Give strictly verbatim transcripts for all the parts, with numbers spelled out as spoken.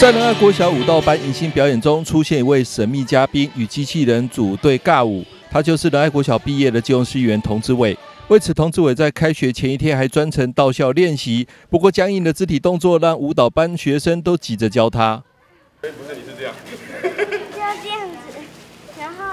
在仁爱国小舞蹈班迎新表演中，出现一位神秘嘉宾，与机器人组队尬舞。他就是仁爱国小毕业的基隆市议员童志伟。为此，童志伟在开学前一天还专程到校练习。不过，僵硬的肢体动作让舞蹈班学生都急着教他。 不是，你是这样， 就这样子，然后。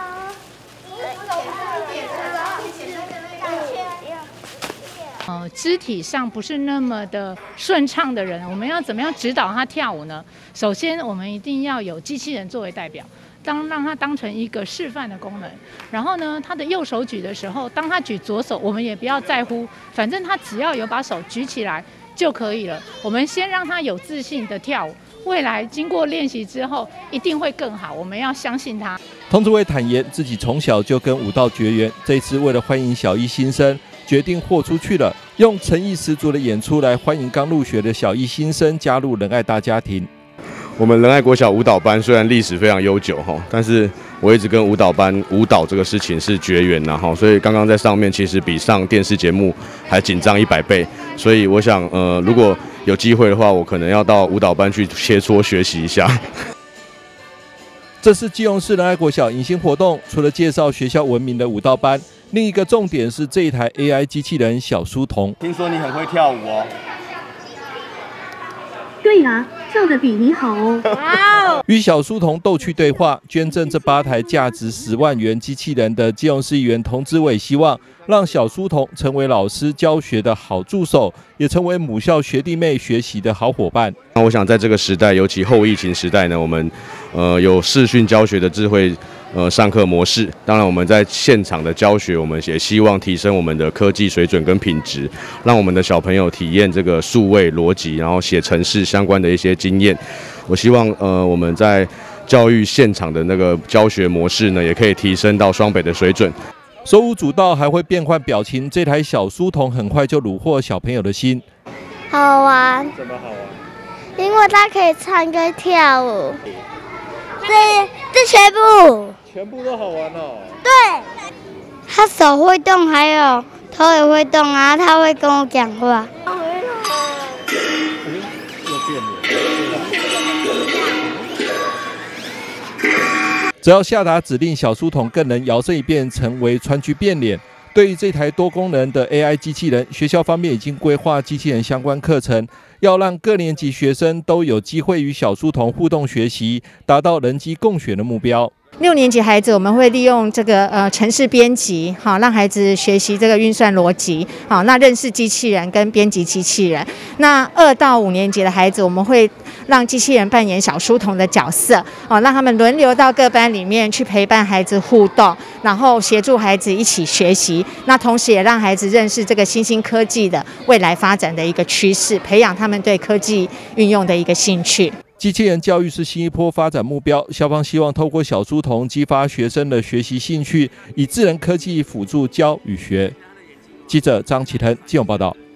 呃，肢体上不是那么的顺畅的人，我们要怎么样指导他跳舞呢？首先，我们一定要有机器人作为代表，当让他当成一个示范的功能。然后呢，他的右手举的时候，当他举左手，我们也不要在乎，反正他只要有把手举起来就可以了。我们先让他有自信的跳舞，未来经过练习之后，一定会更好。我们要相信他。 童志伟坦言，自己从小就跟舞蹈绝缘，这一次为了欢迎小一新生。 决定豁出去了，用诚意十足的演出来欢迎刚入学的小一新生加入仁爱大家庭。 我们仁爱国小舞蹈班虽然历史非常悠久哈，但是我一直跟舞蹈班舞蹈这个事情是绝缘呐哈，所以刚刚在上面其实比上电视节目还紧张一百倍。所以我想，呃，如果有机会的话，我可能要到舞蹈班去切磋学习一下。 这是基隆市仁爱国小迎新活动，除了介绍学校闻名的舞蹈班。 另一个重点是这一台 A I 机器人小书童。 听说你很会跳舞哦。 对呀、啊，跳得比你好哦。 哇！与小书童逗趣对话，捐赠这八台价值十万元机器人的基隆市议员童志伟，希望让小书童成为老师教学的好助手，也成为母校学弟妹学习的好伙伴。 那我想在这个时代，尤其后疫情时代呢，我们呃有视讯教学的智慧。 呃，上课模式，当然我们在现场的教学，我们也希望提升我们的科技水准跟品质，让我们的小朋友体验这个数位逻辑，然后写程式相关的一些经验。我希望呃我们在教育现场的那个教学模式呢，也可以提升到双北的水准。 手舞足蹈还会变换表情，这台小书童很快就虏获小朋友的心。 好玩？ 怎么好玩？ 因为它可以唱歌跳舞。这这全部。 全部都好玩哦。 对，他手会动，还有头也会动啊，他会跟我讲话。 又变脸。 只要下达指令，小书童更能摇身一变成为川剧变脸。对于这台多功能的 A I 机器人，学校方面已经规划机器人相关课程，要让各年级学生都有机会与小书童互动学习，达到人机共学的目标。 六年级孩子，我们会利用这个呃程式编辑，好让孩子学习这个运算逻辑，好那认识机器人跟编辑机器人。那二到五年级的孩子，我们会让机器人扮演小书童的角色，好让他们轮流到各班里面去陪伴孩子互动，然后协助孩子一起学习。那同时也让孩子认识这个新兴科技的未来发展的一个趋势，培养他们对科技运用的一个兴趣。 机器人教育是新一波发展目标，校方希望透过小书童激发学生的学习兴趣，以智能科技辅助教与学。记者张启腾基隆报道。